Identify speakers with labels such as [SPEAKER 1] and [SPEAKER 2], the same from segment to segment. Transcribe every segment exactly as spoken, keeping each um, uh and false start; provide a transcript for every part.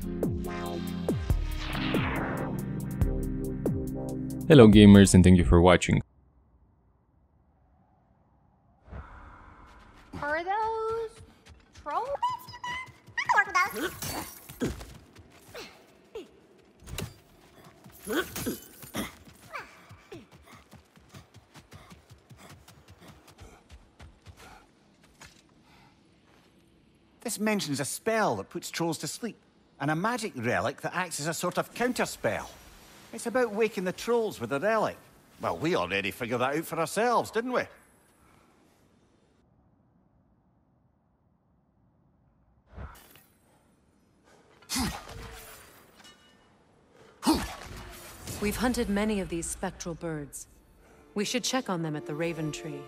[SPEAKER 1] Hello gamers, and thank you for watching.
[SPEAKER 2] Are those trolls? I can work with those.
[SPEAKER 3] This mentions a spell that puts trolls to sleep, and a magic relic that acts as a sort of counterspell. It's about waking the trolls with the relic. Well, we already figured that out for ourselves, didn't we?
[SPEAKER 4] We've hunted many of these spectral birds. We should check on them at the Raven Tree.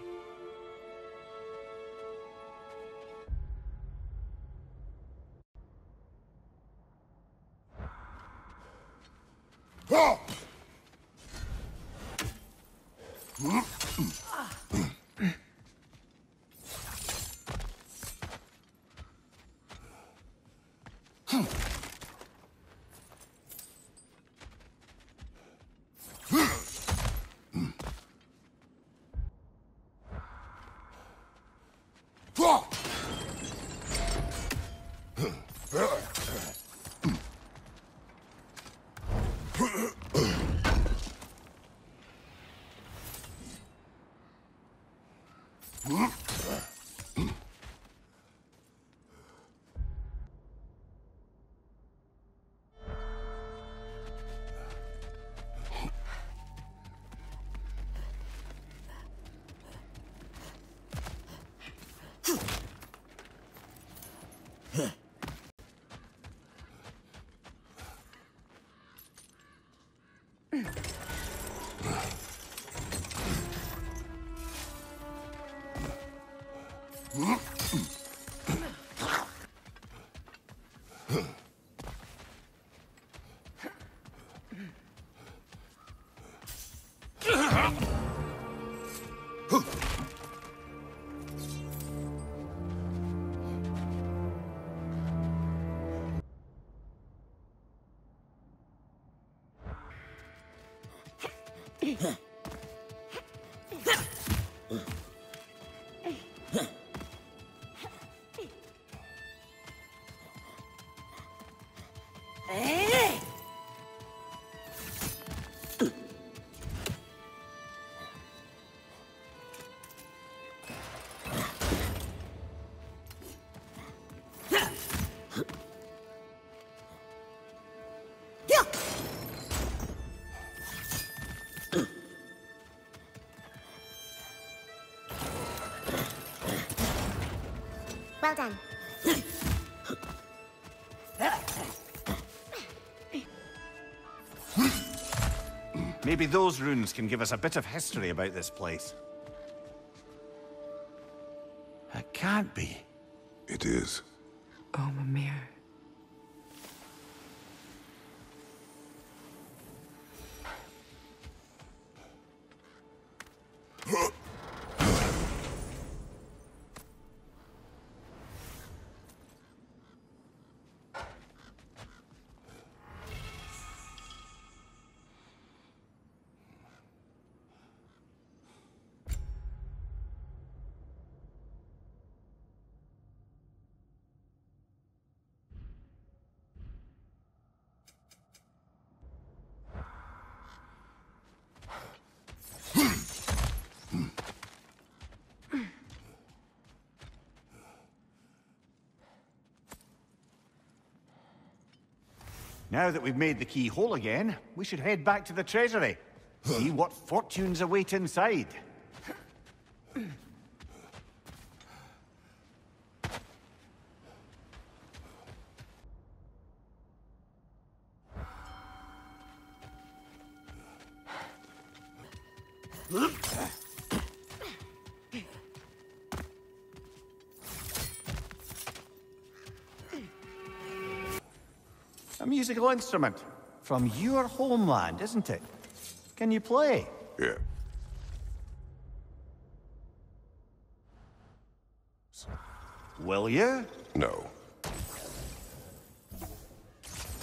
[SPEAKER 2] Well done.
[SPEAKER 3] Maybe those runes can give us a bit of history about this place. It can't be.
[SPEAKER 5] It is.
[SPEAKER 4] Oh, Mimir.
[SPEAKER 3] Now that we've made the key whole again, we should head back to the treasury. See what fortunes await inside. A musical instrument from your homeland, isn't it? Can you play?
[SPEAKER 5] Yeah.
[SPEAKER 3] Will you?
[SPEAKER 5] No.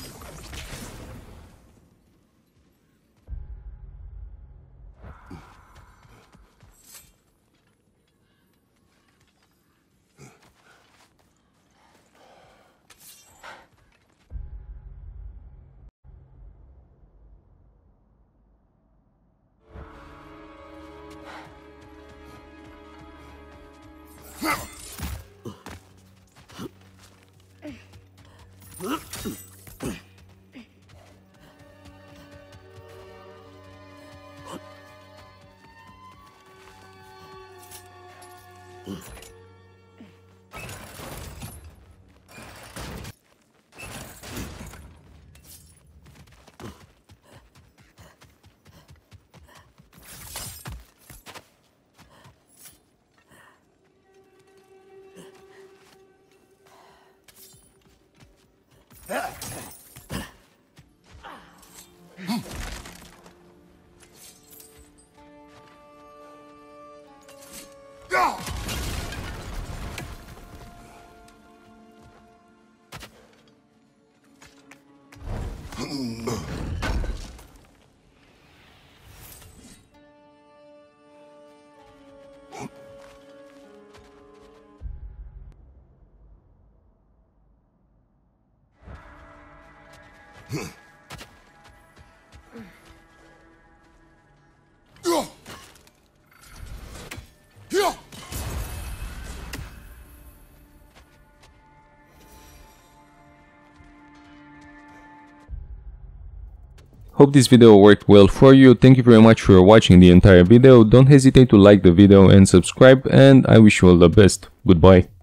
[SPEAKER 1] Hope this video worked well for you. Thank you very much for watching the entire video. Don't hesitate to like the video and subscribe, and I wish you all the best. Goodbye.